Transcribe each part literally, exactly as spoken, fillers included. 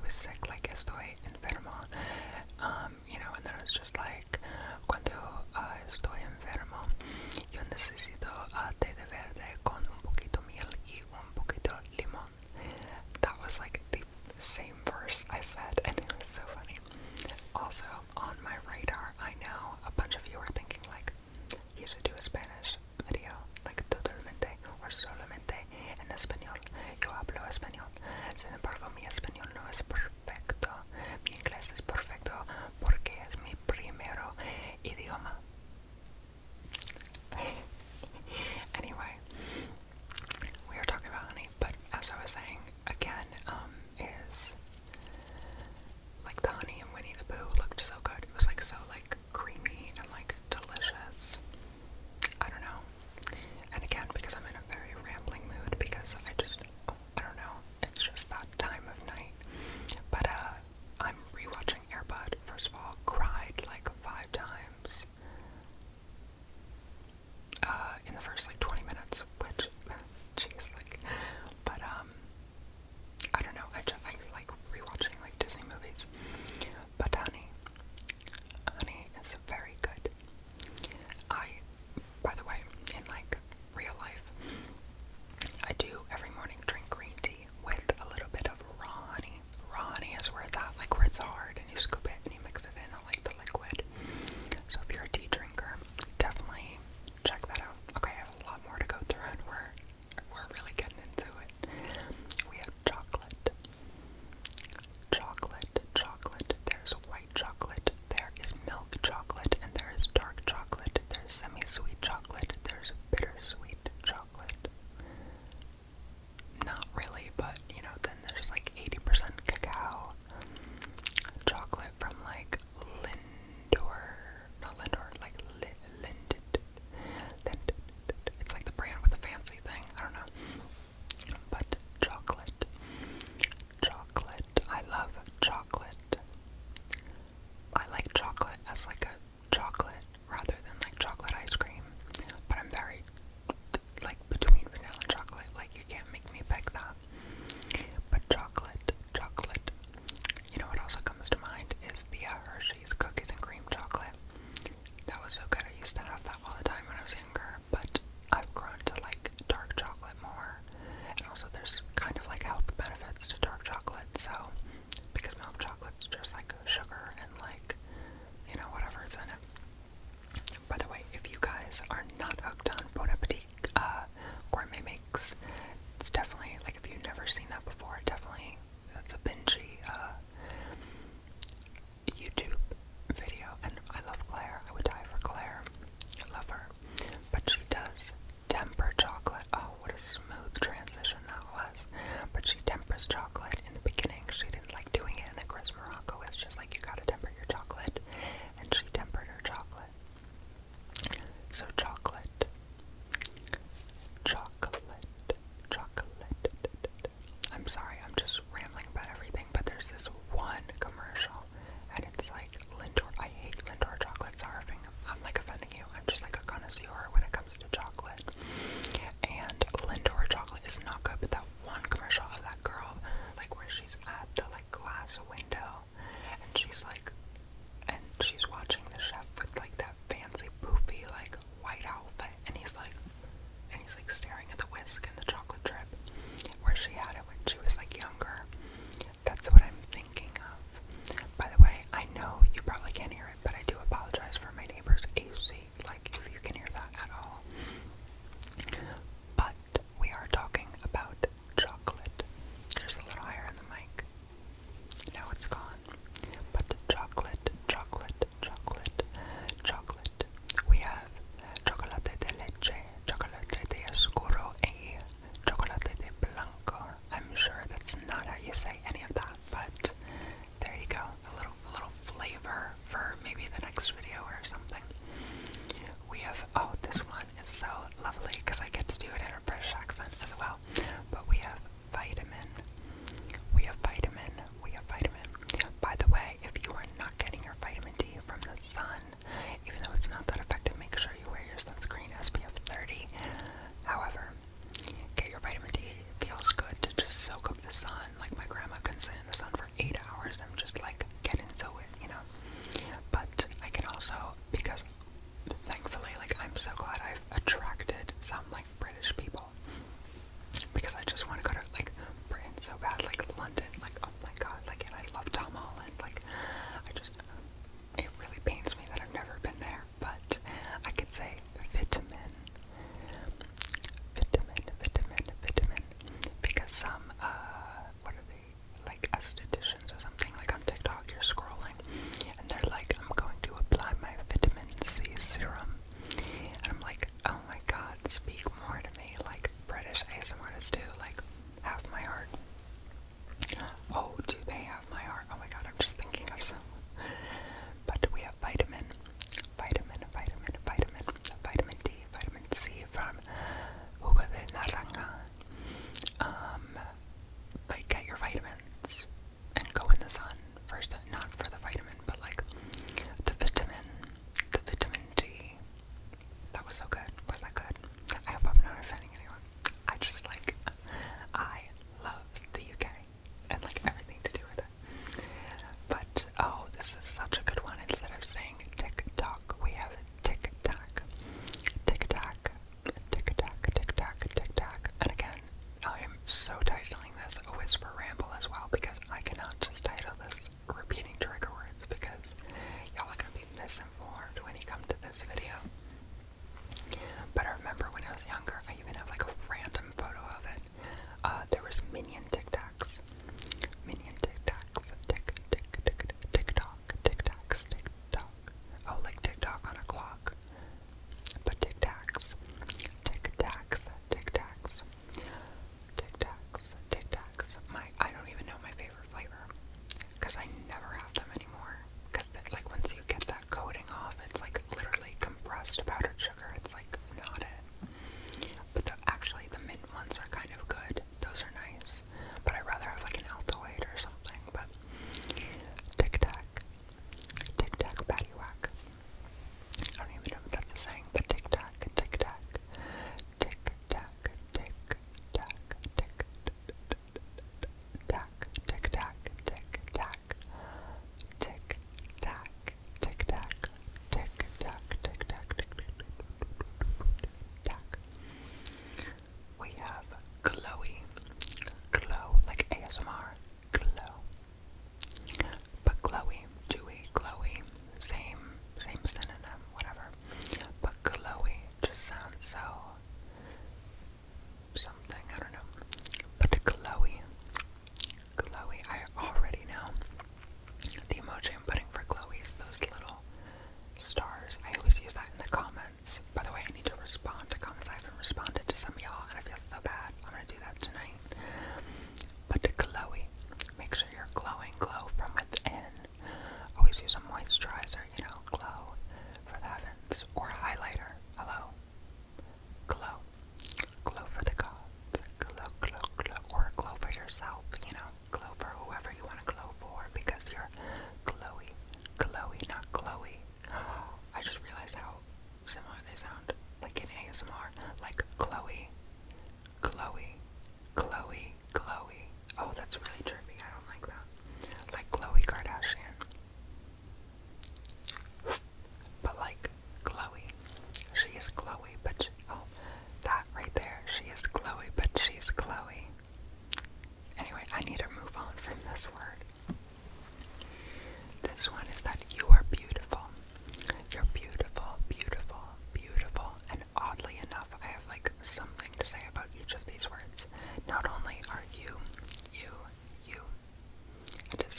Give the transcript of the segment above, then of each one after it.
sick, like estoy enfermo. Um, you know, and then it's just like, cuando uh, estoy enfermo, yo necesito uh, té de verde con un poquito miel y un poquito limón. That was like the same verse I said, and it was so funny. Also, on my radar, I know a bunch of you are thinking like, you should do a Spanish video, like totalmente or solamente en español. Yo hablo español. Sin embargo, mi español no es perfecto. Mi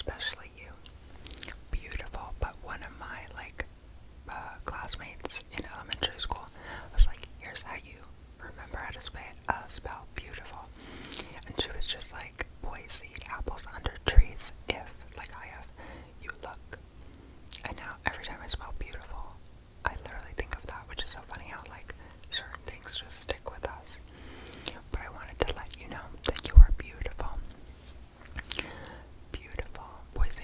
especially you. Beautiful. But one of my like uh, classmates in elementary school was like, here's how you remember how to spell, uh, spell beautiful. And she was just like, boys eat apples under trees if, like I have, you look. And now every time I spell beautiful, I literally think of that, which is so funny how like certain things just stick with us. But I wanted to let you know that you are beautiful. Beautiful. Boys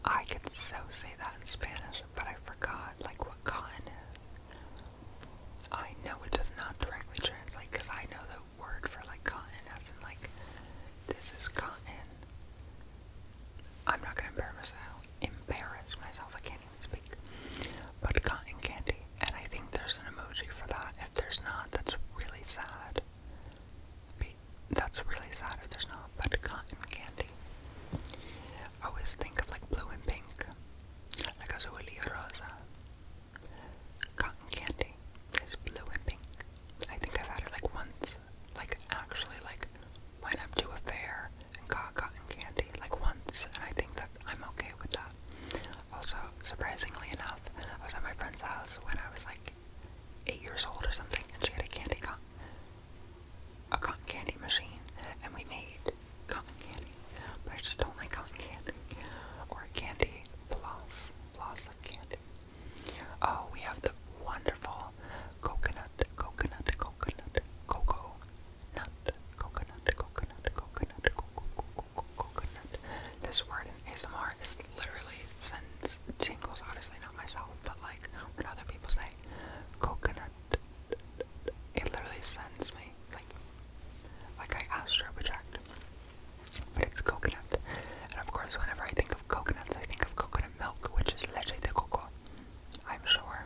I could so say that in Spanish, but I forgot, like, what cotton is. I know it does not directly translate, because I know the word for, like, cotton, as in, like, this is cotton. I'm not gonna embarrass myself, embarrass myself, I can't even speak. But cotton candy, and I think there's an emoji for that. If there's not, that's really sad. Be that's really sad if there's not, but cotton candy. I always think of, like, blue and pink, like azul y rosa. Cotton candy is blue and pink. I think I've had it, like, once, like, actually, like, went up to a fair and got cotton candy, like, once, and I think that I'm okay with that. Also, surprisingly enough, I was at my friend's house when I was, like, eight years old or something, and she had a candy con a cotton candy machine, and we made cotton candy, but I just don't like cotton candy, or candy floss, floss of candy. Oh, we have the wonderful coconut, coconut, coconut, cocoa nut, coconut, coconut, coconut, coconut, coconut. This word in A S M R is literally sends tingles, obviously not myself, but like when other people say coconut, it literally sends me like, like I astral project. But it's coconut, and of course whenever I think of coconuts, I think of coconut milk, which is leche de coco, I'm sure.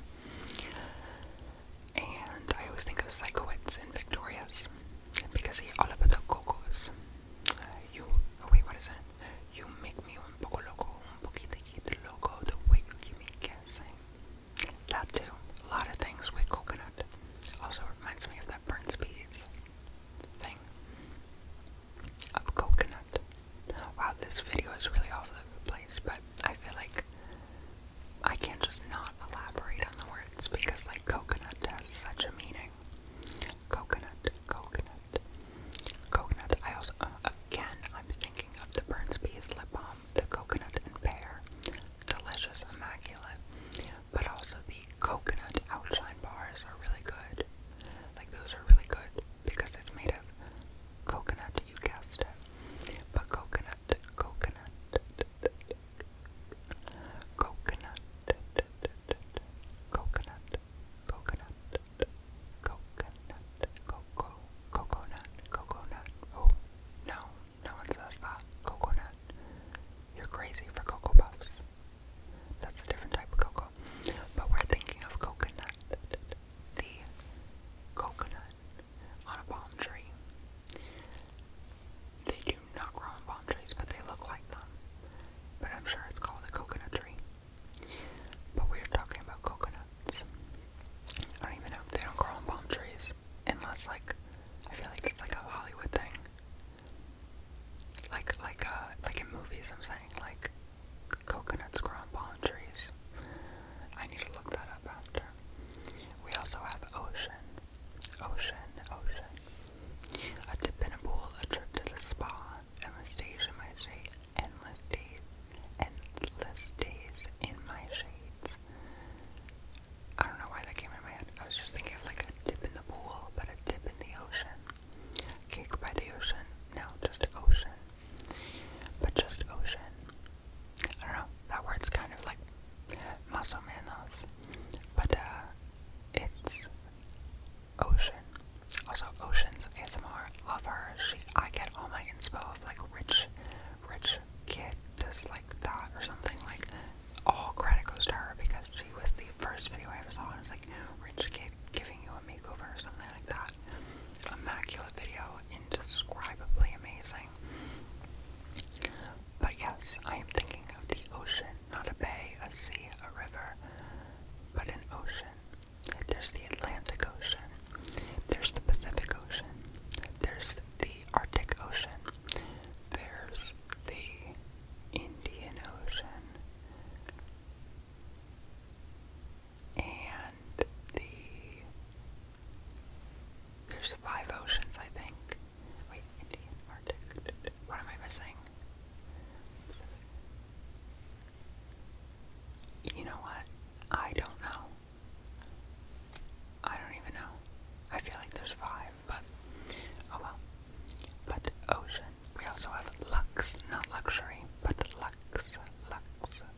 And I always think of Psychowitz and Victoria's, because he all about the cocos. Uh, you, oh wait, what is it? You make me un poco loco, un poquitito loco, the way you keep me guessing. That too, a lot of things with coconut. Also reminds me of that Burns Bees thing of coconut. Wow, this video is really all over the place, but I feel like I can't just not elaborate on the words, because like coconut has such a meaning. Coconut, coconut, coconut. I also, uh, again, I'm thinking of the Burns Bees lip balm, the coconut and pear, delicious, immaculate. But also the coconut outshine bars are really good. Like those are really good because it's made of coconut, you guessed it. But coconut, coconut, coconut, coconut, coconut, coconut, cocoa, coconut, coconut. Oh, no, no one says that. Coconut. You're crazy for Cocoa Puffs. That's a different type of cocoa. But we're thinking of coconut. The coconut on a palm tree. They do not grow on palm trees, but they look like them. But I'm sure it's called a coconut tree. But we're talking about coconuts. I don't even know. They don't grow on palm trees. Unless, like, I feel like it's like a Hollywood thing. Like, like, uh, like in movies, I'm saying. Like, coconuts grow on palm trees. I need to look that up after. We also have ocean. Ocean, ocean. A dip in a pool, a trip to the spa, endless days in my shade, endless days, endless days in my shades. I don't know why that came in my head. I was just thinking of like a dip in the pool, but a dip in the ocean. Cake by the ocean. No, just ocean. But just ocean. I don't know. That word's kind of like muscle manos. But uh, it's ocean. Also, Ocean's A S M R. Love her. She, I get all my inspo of like rich, rich kid does like that or something. Like all credit goes to her because she was the first video I ever saw. And it was like rich kid giving you a makeover or something like that. Immaculate video, indescribably amazing. But yes, I am thinking of the ocean, not a bay, a sea, a river, but an ocean. There's the Atlantic Ocean. There's the Pacific Ocean. There's the Arctic Ocean. There's the Indian Ocean. And the... There's five oceans, I think. Wait, Indian, Arctic... What am I missing? You know what? I don't know. I don't even know. I feel like there's five, but oh well. But ocean. We also have lux, not luxury, but lux, lux,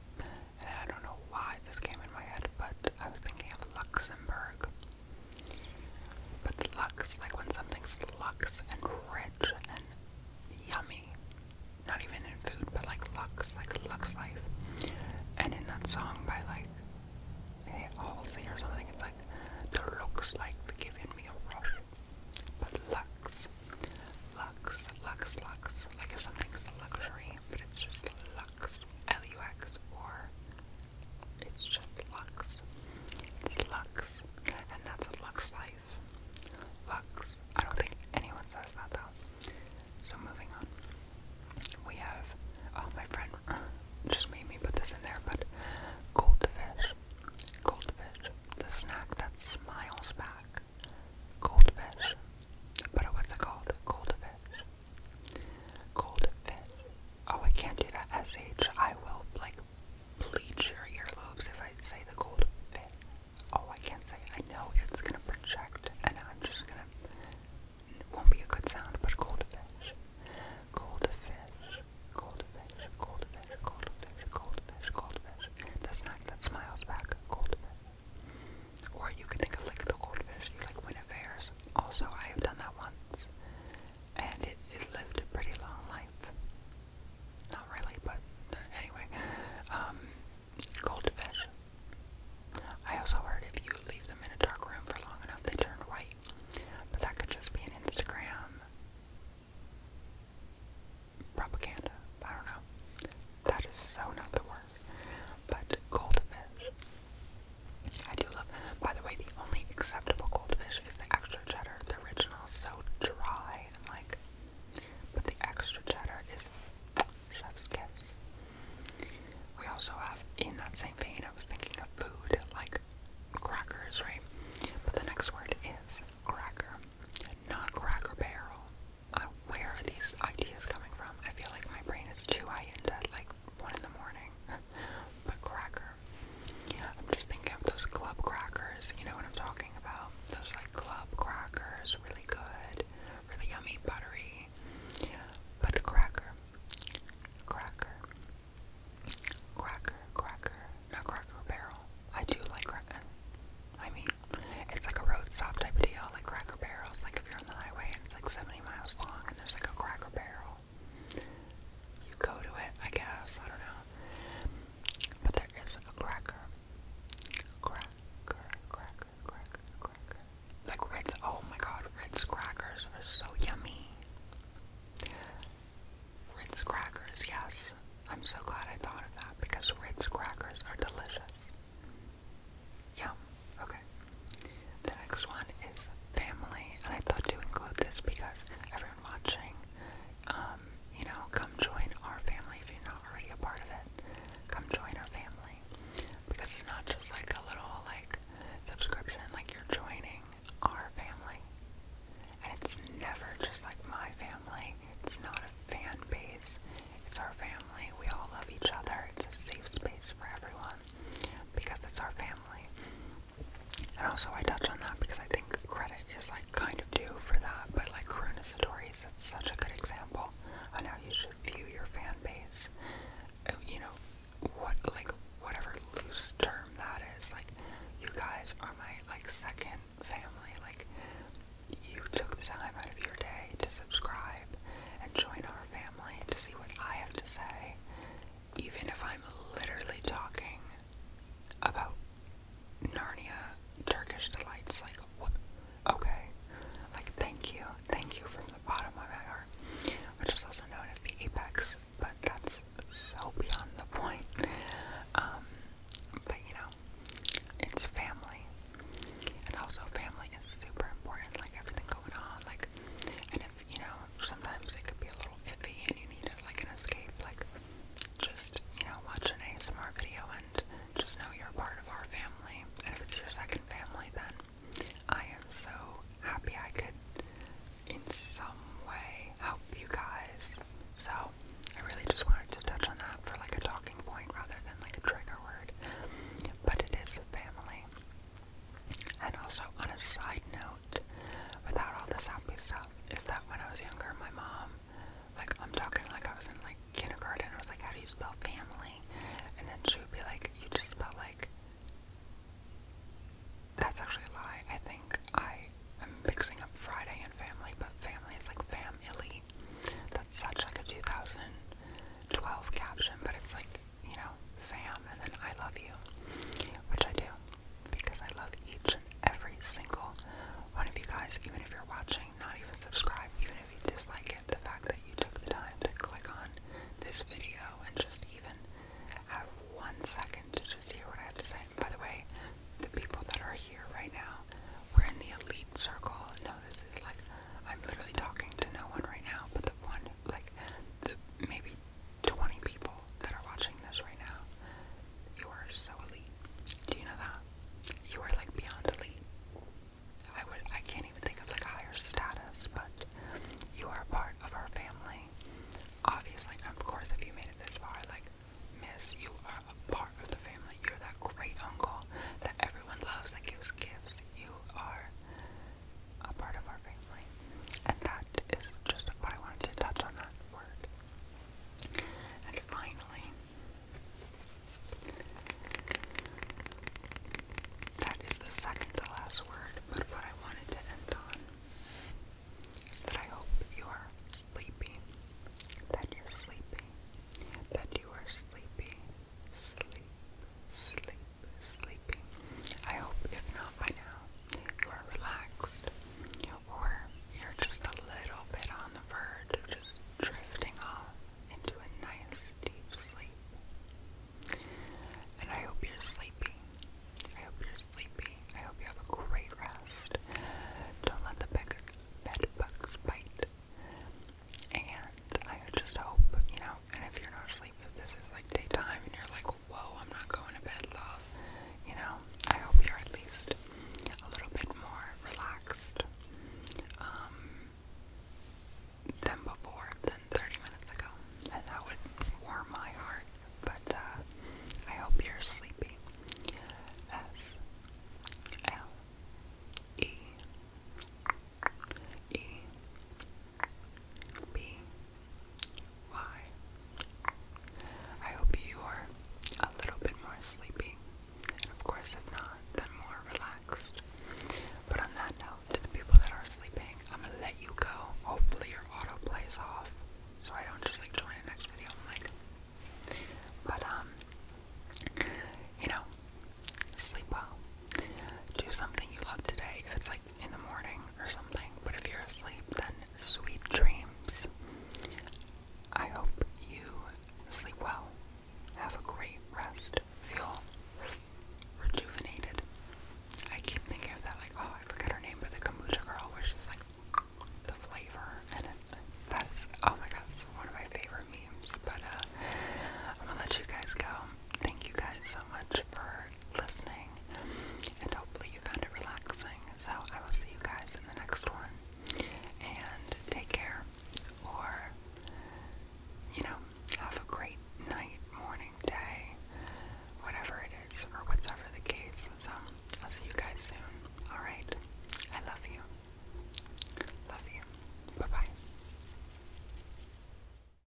that same face.